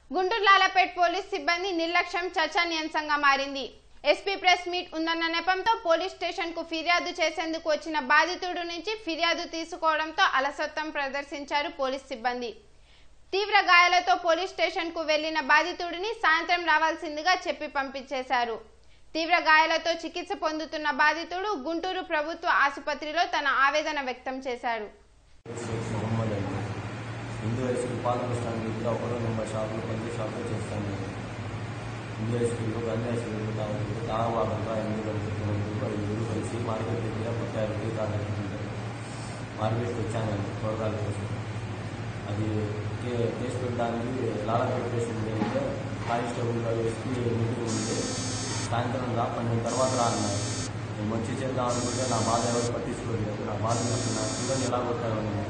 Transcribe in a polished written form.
Guntur లాలపేట్ police సిబ్బంది నిర్లక్ష్యం చర్చనీయాంశంగా మారింది. ఎస్పీ ప్రెస్ మీట్ ఉందన్న నెపంతో పోలీస్ స్టేషన్ కు ఫిర్యాదు చేసేందుకు వచ్చిన బాధితుడి నుంచి ఫిర్యాదు తీసుకోవడంతో అలసత్వం ప్రదర్శించారు పోలీస్ సిబ్బంది. తీవ్ర గాయాలతో పోలీస్ స్టేషన్ కు వెళ్లిన బాధితుడిని సాయంత్రం రావాల్సిందిగా చెప్పి పంపించేశారు. తీవ్ర గాయాలతో చికిత్స పొందుతున్న బాధితుడు గుంటూరు ప్రభుత్వ ఆసుపత్రిలో తన ఆవేదన వ్యక్తం చేశారు. హిందూ హై స్కూల్ పాత బస్ స్టాండ్ దగ్గర ఒకరో నెంబర్ షాపులు పంచే షాపులు చేస్తాను. హిందూ హై స్కూల్లో గాంధీ హై స్కూల్ తాగబాగా 8 గంటలకు 5 కలిసి మార్కెట్ దగ్గర కొట్టారు. టీ తాగుతుంటారు. మార్కెట్కి వచ్చాను కూరగాయల కోసం. అది కేసు పెట్టడానికి లాలపేట స్టేషన్ ఉంటే కానిస్టేబుల్గా వేసి మీటింగ్ ఉంటే సాయంత్రం 12 తర్వాత రా అన్నారు. నేను మంచి చేద్దాం అనుకుంటే నా బాధ ఎవరు పట్టించుకోలేదు. నా బాధ నా పిల్లల్ని ఎలా కొట్టారు